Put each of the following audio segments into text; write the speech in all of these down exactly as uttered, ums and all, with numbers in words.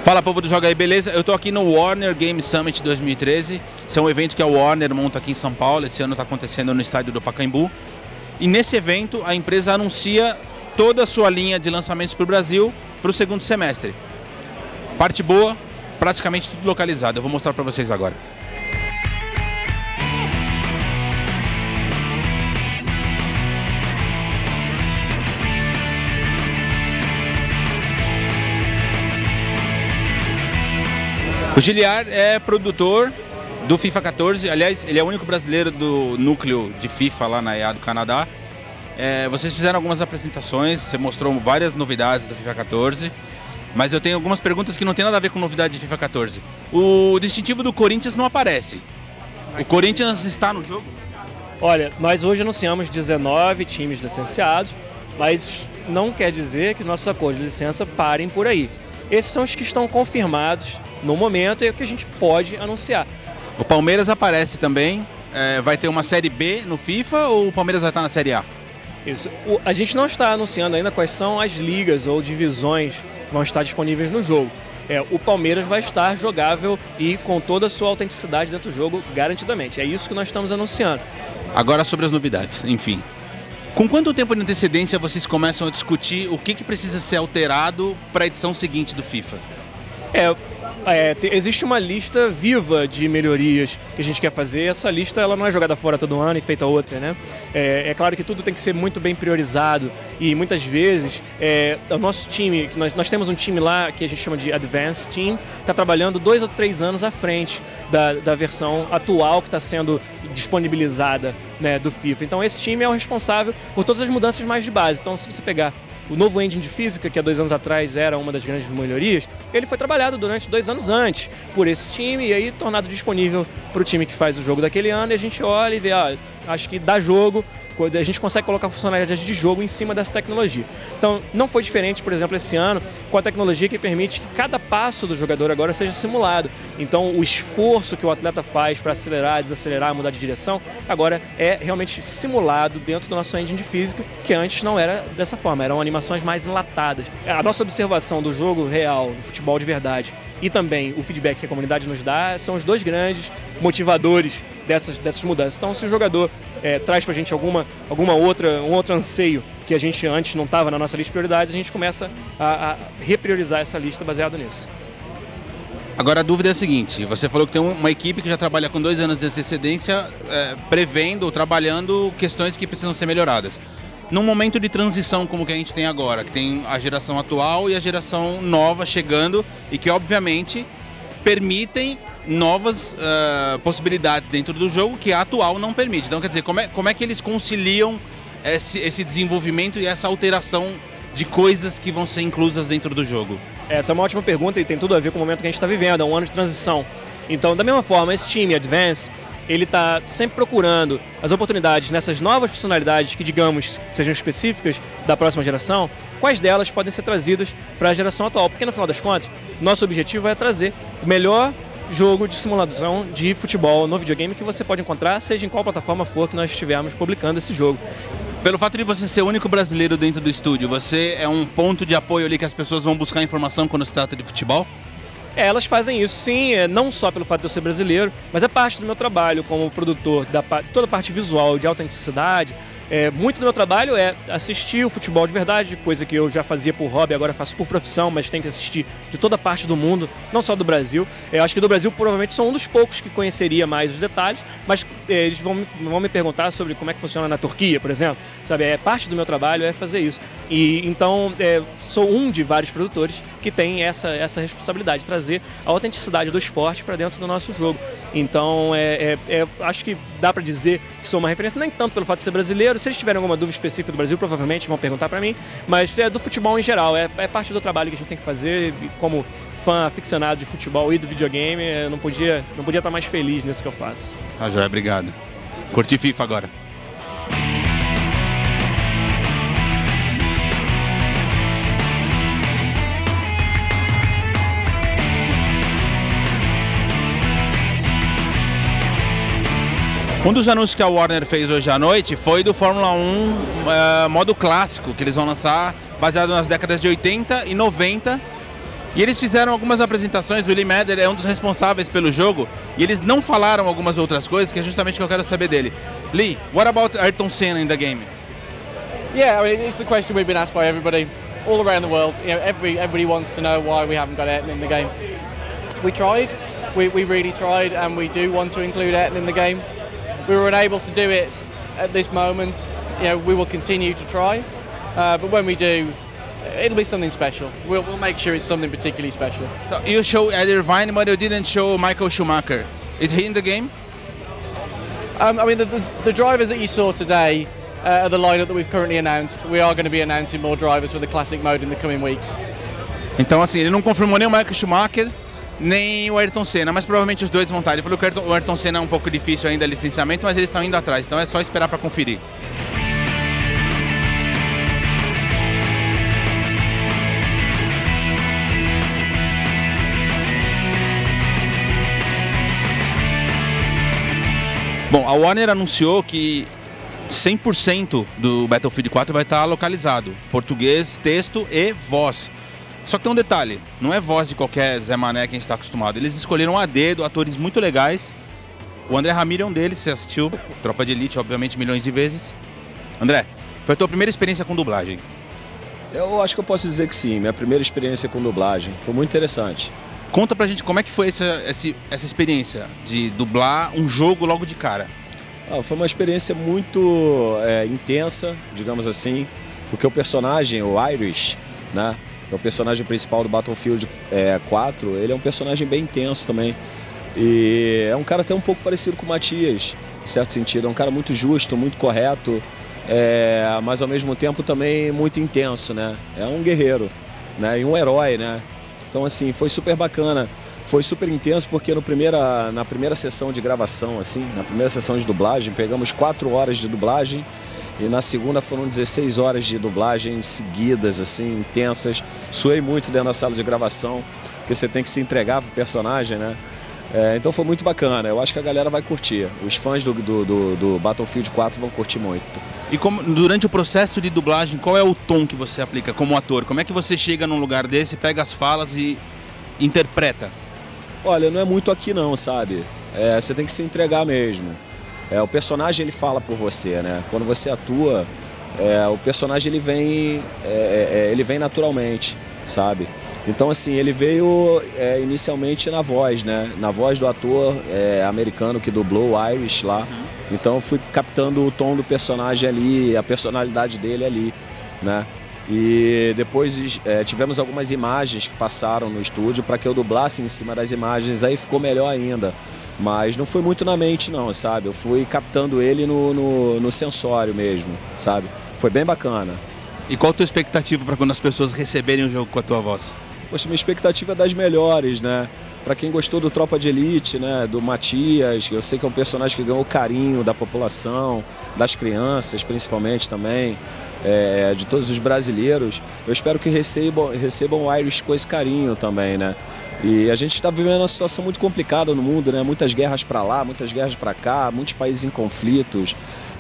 Fala, povo do Joga aí, beleza? Eu tô aqui no Warner Game Summit dois mil e treze. Esse é um evento que a Warner monta aqui em São Paulo. Esse ano está acontecendo no estádio do Pacaembu. E nesse evento a empresa anuncia toda a sua linha de lançamentos para o Brasil para o segundo semestre. Parte boa, praticamente tudo localizado. Eu vou mostrar para vocês agora. O Giliar é produtor do FIFA quatorze, aliás, ele é o único brasileiro do núcleo de FIFA lá na E A do Canadá. É, vocês fizeram algumas apresentações, você mostrou várias novidades do FIFA quatorze, mas eu tenho algumas perguntas que não tem nada a ver com novidade de FIFA quatorze. O distintivo do Corinthians não aparece. O Corinthians está no jogo? Olha, nós hoje anunciamos dezenove times licenciados, mas não quer dizer que nossos acordos de licença parem por aí. Esses são os que estão confirmados no momento e é o que a gente pode anunciar. O Palmeiras aparece também, é, vai ter uma Série B no FIFA ou o Palmeiras vai estar na Série A? Isso. O, a gente não está anunciando ainda quais são as ligas ou divisões que vão estar disponíveis no jogo. É, o Palmeiras vai estar jogável e com toda a sua autenticidade dentro do jogo, garantidamente. É isso que nós estamos anunciando. Agora sobre as novidades, enfim. Com quanto tempo de antecedência vocês começam a discutir o que, que precisa ser alterado para a edição seguinte do FIFA? É, é, existe uma lista viva de melhorias que a gente quer fazer. Essa lista ela não é jogada fora todo ano e feita outra, né? É, é claro que tudo tem que ser muito bem priorizado e muitas vezes é, o nosso time, nós, nós temos um time lá que a gente chama de Advanced Team, está trabalhando dois ou três anos à frente da, da versão atual que está sendo disponibilizada, né, do FIFA. Então esse time é o responsável por todas as mudanças mais de base. Então se você pegar o novo engine de física, que há dois anos atrás era uma das grandes melhorias, ele foi trabalhado durante dois anos antes por esse time e aí tornado disponível para o time que faz o jogo daquele ano e a gente olha e vê, ah, acho que dá jogo, a gente consegue colocar funcionalidades de jogo em cima dessa tecnologia. Então não foi diferente, por exemplo, esse ano com a tecnologia que permite que cada passo do jogador agora seja simulado. Então o esforço que o atleta faz para acelerar, desacelerar, mudar de direção, agora é realmente simulado dentro do nosso engine de física, que antes não era dessa forma, eram animações mais enlatadas. A nossa observação do jogo real, do futebol de verdade, e também o feedback que a comunidade nos dá são os dois grandes motivadores dessas, dessas mudanças. Então, se o jogador é, traz para a gente alguma, alguma outra, um outro anseio que a gente antes não estava na nossa lista de prioridades, a gente começa a, a repriorizar essa lista baseado nisso. Agora a dúvida é a seguinte, você falou que tem uma equipe que já trabalha com dois anos de antecedência, é, prevendo ou trabalhando questões que precisam ser melhoradas. Num momento de transição como que a gente tem agora, que tem a geração atual e a geração nova chegando e que obviamente permitem novas uh, possibilidades dentro do jogo que a atual não permite. Então quer dizer, como é, como é que eles conciliam esse, esse desenvolvimento e essa alteração de coisas que vão ser inclusas dentro do jogo? Essa é uma ótima pergunta e tem tudo a ver com o momento que a gente está vivendo, é um ano de transição. Então, da mesma forma, esse time Advance, ele está sempre procurando as oportunidades nessas novas funcionalidades que, digamos, sejam específicas da próxima geração, quais delas podem ser trazidas para a geração atual. Porque, no final das contas, nosso objetivo é trazer o melhor jogo de simulação de futebol no videogame que você pode encontrar, seja em qual plataforma for que nós estivermos publicando esse jogo. Pelo fato de você ser o único brasileiro dentro do estúdio, você é um ponto de apoio ali que as pessoas vão buscar informação quando se trata de futebol? É, elas fazem isso sim, não só pelo fato de eu ser brasileiro, mas é parte do meu trabalho como produtor, da toda a parte visual de autenticidade. É, muito do meu trabalho é assistir o futebol de verdade, coisa que eu já fazia por hobby, agora faço por profissão, mas tenho que assistir de toda parte do mundo, não só do Brasil. Eu acho que do Brasil provavelmente sou um dos poucos que conheceria mais os detalhes, mas é, eles vão, vão me perguntar sobre como é que funciona na Turquia, por exemplo. Sabe, é, parte do meu trabalho é fazer isso. E então é, sou um de vários produtores que tem essa, essa responsabilidade de trazer a autenticidade do esporte para dentro do nosso jogo. Então é, é, é, acho que dá para dizer que sou uma referência, nem tanto pelo fato de ser brasileiro. Se eles tiverem alguma dúvida específica do Brasil, provavelmente vão perguntar para mim, mas é do futebol em geral, é, é parte do trabalho que a gente tem que fazer como fã aficionado de futebol e do videogame. Eu não podia, não podia estar mais feliz nisso que eu faço. Ah, já, obrigado. Curti FIFA agora. Um dos anúncios que a Warner fez hoje à noite foi do Fórmula um uh, modo clássico, que eles vão lançar baseado nas décadas de oitenta e noventa E eles fizeram algumas apresentações, o Lee Madder é um dos responsáveis pelo jogo, e eles não falaram algumas outras coisas, que é justamente o que eu quero saber dele. Lee, what about Ayrton Senna in the game? Yeah, I mean, it's the question we've been asked by everybody all around the world. You know, every, everybody wants to know why we haven't got Ayrton in the game. We tried, we, we really tried, and we do want to include Ayrton in the game. We were unable to do it at this moment. You know, we will continue to try, uh, but when we do, it'll be something special. We'll, we'll make sure it's something particularly special. So you show Eddie Irvine, but you didn't show Michael Schumacher. Is he in the game? Um, I mean, the, the, the drivers that you saw today uh, are the lineup that we've currently announced. We are going to be announcing more drivers for the Classic Mode in the coming weeks. Então, assim, ele não confirmou nem o Michael Schumacher, nem o Ayrton Senna, mas provavelmente os dois vão estar. Ele falou que o Ayrton, o Ayrton Senna é um pouco difícil ainda, licenciamento, mas eles estão indo atrás, então é só esperar para conferir. Bom, a Warner anunciou que cem por cento do Battlefield quatro vai estar localizado, português, texto e voz. Só que tem um detalhe, não é voz de qualquer Zé Mané que a gente está acostumado. Eles escolheram a dedo atores muito legais. O André Ramiro é um deles, você assistiu Tropa de Elite, obviamente, milhões de vezes. André, foi a tua primeira experiência com dublagem? Eu acho que eu posso dizer que sim, minha primeira experiência com dublagem. Foi muito interessante. Conta pra gente como é que foi essa, essa, essa experiência de dublar um jogo logo de cara. Ah, foi uma experiência muito é, intensa, digamos assim, porque o personagem, o Irish, né, que é o personagem principal do Battlefield é, quatro, ele é um personagem bem intenso também. E é um cara até um pouco parecido com o Matias, em certo sentido. É um cara muito justo, muito correto, é, mas ao mesmo tempo também muito intenso, né? É um guerreiro, né, e um herói, né? Então, assim, foi super bacana, foi super intenso porque no primeira, na primeira sessão de gravação, assim, na primeira sessão de dublagem, pegamos quatro horas de dublagem e na segunda foram dezesseis horas de dublagem seguidas, assim, intensas. Suei muito dentro da sala de gravação, porque você tem que se entregar pro personagem, né? É, então foi muito bacana, eu acho que a galera vai curtir, os fãs do, do, do, do Battlefield quatro vão curtir muito. E como, durante o processo de dublagem, qual é o tom que você aplica como ator? Como é que você chega num lugar desse, pega as falas e interpreta? Olha, não é muito aqui não, sabe? É, você tem que se entregar mesmo. É, o personagem ele fala por você, né? Quando você atua, é, o personagem ele vem, é, é, ele vem naturalmente, sabe? Então, assim, ele veio é, inicialmente na voz, né? Na voz do ator é, americano que dublou o Irish lá. Uhum. Então, eu fui captando o tom do personagem ali, a personalidade dele ali, né? E depois é, tivemos algumas imagens que passaram no estúdio para que eu dublasse em cima das imagens, aí ficou melhor ainda. Mas não foi muito na mente não, sabe? Eu fui captando ele no, no, no sensório mesmo, sabe? Foi bem bacana. E qual a tua expectativa para quando as pessoas receberem o jogo com a tua voz? Poxa, minha expectativa é das melhores, né? Para quem gostou do Tropa de Elite, né? Do Matias, eu sei que é um personagem que ganhou o carinho da população, das crianças principalmente também, é, de todos os brasileiros. Eu espero que recebam, recebam o Irish com esse carinho também, né? E a gente está vivendo uma situação muito complicada no mundo, né? Muitas guerras para lá, muitas guerras para cá, muitos países em conflitos,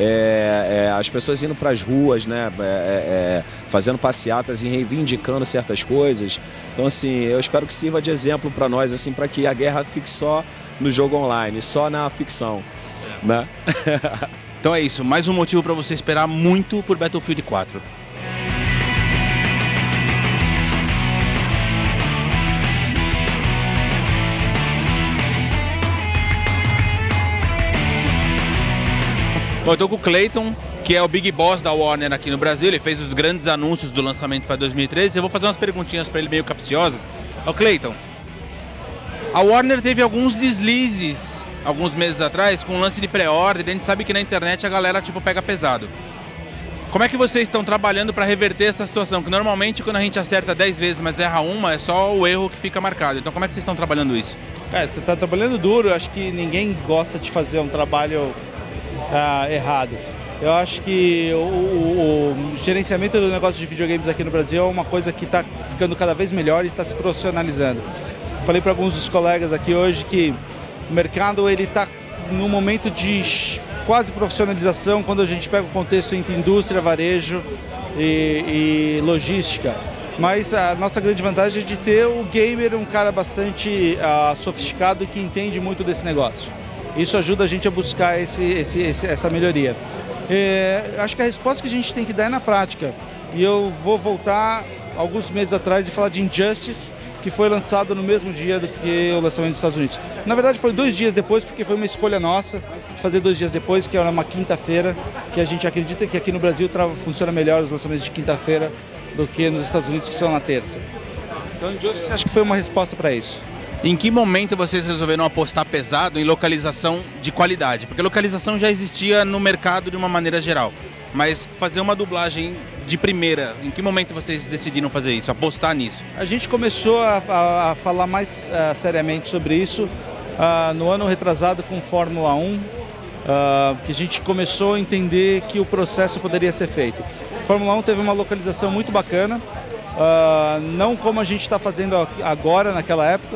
é, é, as pessoas indo para as ruas, né? É, é, fazendo passeatas e reivindicando certas coisas. Então, assim, eu espero que sirva de exemplo para nós, assim, para que a guerra fique só no jogo online, só na ficção, né? Então é isso, mais um motivo para você esperar muito por Battlefield quatro. Bom, eu tô com o Clayton, que é o Big Boss da Warner aqui no Brasil. Ele fez os grandes anúncios do lançamento para dois mil e treze. Eu vou fazer umas perguntinhas para ele meio capciosas. Ô Clayton, a Warner teve alguns deslizes alguns meses atrás com um lance de pré-order. A gente sabe que na internet a galera tipo pega pesado. Como é que vocês estão trabalhando para reverter essa situação? Que normalmente quando a gente acerta dez vezes, mas erra uma, é só o erro que fica marcado. Então como é que vocês estão trabalhando isso? É, você está trabalhando duro. Acho que ninguém gosta de fazer um trabalho ah, errado. Eu acho que o, o, o gerenciamento do negócio de videogames aqui no Brasil é uma coisa que está ficando cada vez melhor e está se profissionalizando. Falei para alguns dos colegas aqui hoje que o mercado ele está num momento de quase profissionalização quando a gente pega o contexto entre indústria, varejo e, e logística. mas a nossa grande vantagem é de ter o gamer um cara bastante uh, sofisticado e que entende muito desse negócio. Isso ajuda a gente a buscar esse, esse, esse, essa melhoria. É, acho que a resposta que a gente tem que dar é na prática. E eu vou voltar alguns meses atrás e falar de Injustice, que foi lançado no mesmo dia do que o lançamento dos Estados Unidos. Na verdade foi dois dias depois, porque foi uma escolha nossa de fazer dois dias depois, que era uma quinta-feira, que a gente acredita que aqui no Brasil funciona melhor os lançamentos de quinta-feira do que nos Estados Unidos, que são na terça. Então Injustice acho que foi uma resposta para isso. Em que momento vocês resolveram apostar pesado em localização de qualidade? Porque localização já existia no mercado de uma maneira geral, mas fazer uma dublagem de primeira, em que momento vocês decidiram fazer isso, apostar nisso? A gente começou a, a, a falar mais uh, seriamente sobre isso uh, no ano retrasado com Fórmula um, uh, que a gente começou a entender que o processo poderia ser feito. Fórmula um teve uma localização muito bacana, uh, não como a gente está fazendo agora, naquela época,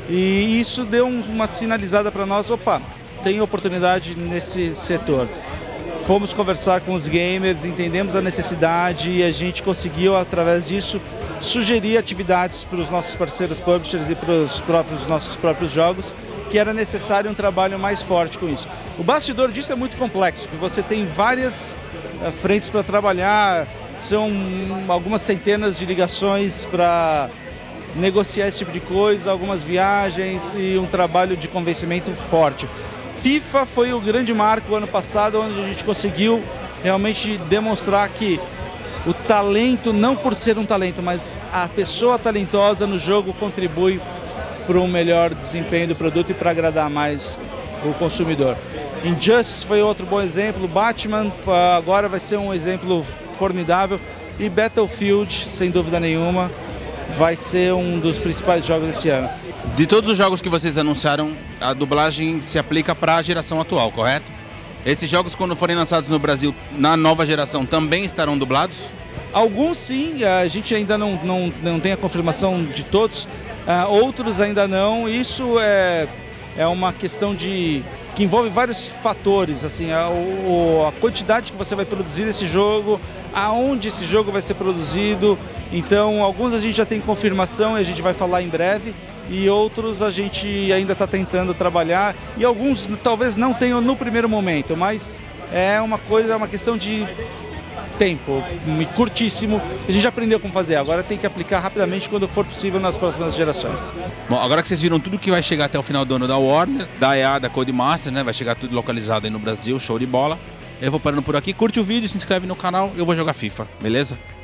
e isso deu um, uma sinalizada para nós, opa, tem oportunidade nesse setor. Fomos conversar com os gamers, entendemos a necessidade e a gente conseguiu, através disso, sugerir atividades para os nossos parceiros publishers e para os próprios, nossos próprios jogos, que era necessário um trabalho mais forte com isso. O bastidor disso é muito complexo, porque você tem várias uh, frentes para trabalhar, são algumas centenas de ligações para negociar esse tipo de coisa, algumas viagens e um trabalho de convencimento forte. FIFA foi o grande marco ano passado, onde a gente conseguiu realmente demonstrar que o talento, não por ser um talento, mas a pessoa talentosa no jogo contribui para um melhor desempenho do produto e para agradar mais o consumidor. Injustice foi outro bom exemplo, Batman agora vai ser um exemplo formidável e Battlefield, sem dúvida nenhuma, vai ser um dos principais jogos desse ano. De todos os jogos que vocês anunciaram, a dublagem se aplica para a geração atual, correto? Esses jogos, quando forem lançados no Brasil, na nova geração, também estarão dublados? Alguns sim, a gente ainda não, não, não tem a confirmação de todos, uh, outros ainda não. Isso é, é uma questão de que envolve vários fatores, assim, a, o, a quantidade que você vai produzir nesse jogo, aonde esse jogo vai ser produzido. Então, alguns a gente já tem confirmação e a gente vai falar em breve, e outros a gente ainda está tentando trabalhar, e alguns talvez não tenham no primeiro momento, mas é uma coisa, é uma questão de tempo, curtíssimo. A gente já aprendeu como fazer, agora tem que aplicar rapidamente quando for possível nas próximas gerações. Bom, agora que vocês viram tudo que vai chegar até o final do ano da Warner, da E A, da Codemasters, né? Vai chegar tudo localizado aí no Brasil, show de bola. Eu vou parando por aqui, curte o vídeo, se inscreve no canal, eu vou jogar FIFA, beleza?